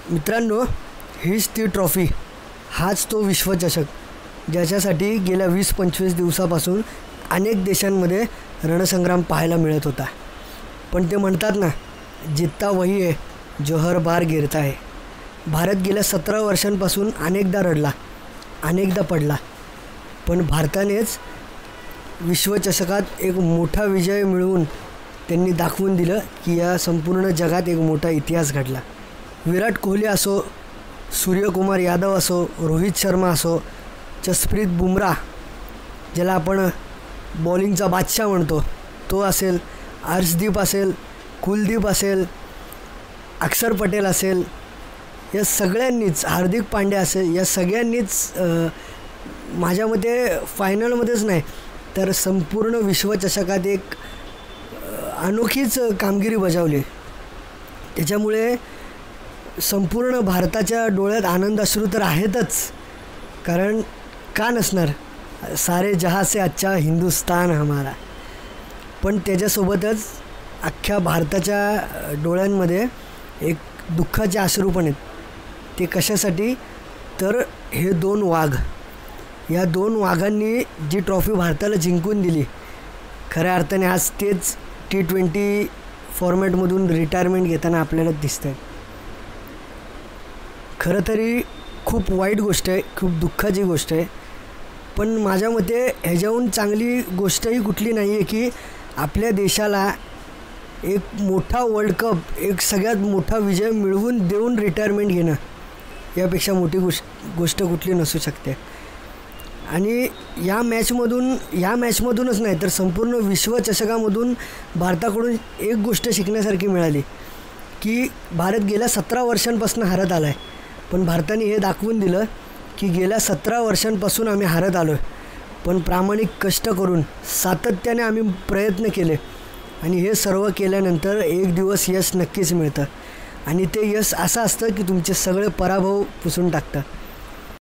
मित्रांनो, हीच ती ट्रॉफी, हाच तो विश्वचषक ज्याच्यासाठी गेल्या 20-25 दिवसापासून अनेक देशांमध्ये रणसंग्राम पाहायला मिळत होता। पण ते म्हणतात ना, जित्ता वही है जो हर बार गिरता है। भारत गेल्या 17 वर्षांपासून अनेकदा रडला, अनेकदा पडला, पण भारतानेच विश्वचषकात एक मोठा विजय मिळवून त्यांनी दाखवून दिलं की या संपूर्ण जगात एक मोठा इतिहास घडला। विराट कोहली असो, सूर्यकुमार यादव असो, रोहित शर्मा असो, जसप्रीत बुमराह ज्याला आपण बॉलिंगचा बादशाह म्हणतो तो असेल, अर्शदीप असेल, कुलदीप असेल, अक्षर पटेल असेल, या सगळ्यांनीच, हार्दिक पांड्या असेल, या सगळ्यांनीच माझ्या मते फायनलमध्येच नाही तर संपूर्ण विश्वचषकात एक अनोखीच कामगिरी बजावली। त्याच्यामुळे संपूर्ण भारताच्या डोळ्यात आनंद अश्रू तर आहेतच, कारण का नसणार, सारे जहां से अच्छा हिंदुस्तान हमारा। पण त्याच्यासोबतच अख्ख्या भारताच्या डोळ्यांमध्ये एक दुःखाचे अश्रू पण आहेत। ते कशासाठी तर हे 2 वाघ, या 2 वाघांनी जी ट्रॉफी भारताला जिंकून दिली, खऱ्या अर्थाने आज तेच T20 फॉर्मॅटमधून रिटायरमेंट घेताना आपल्याला दिसतं आहे। खरं तरी खूप वाईट गोष्ट आहे, खूप दुःखाची गोष्ट आहे, पण माझ्या मते ह्याच्याहून चांगली गोष्टही कुठली नाही आहे की आपल्या देशाला एक मोठा वर्ल्ड कप, एक सगळ्यात मोठा विजय मिळवून देऊन रिटायरमेंट घेणं, यापेक्षा मोठी गोष्ट कुठली नसू शकते। आणि या मॅचमधूनच नाही तर संपूर्ण विश्वचषकामधून भारताकडून एक गोष्ट शिकण्यासारखी मिळाली की भारत गेल्या 17 वर्षांपासून हारत आला आहे, पण भारताने हे दाखवून दिलं की गेल्या 17 वर्षांपासून आम्ही हारत आलो आहे, पण प्रामाणिक कष्ट करून सातत्याने आम्ही प्रयत्न केले आणि हे सर्व केल्यानंतर एक दिवस यश नक्कीच मिळतं। आणि ते यश असं असतं की तुमचे सगळे पराभव पुसून टाकतं।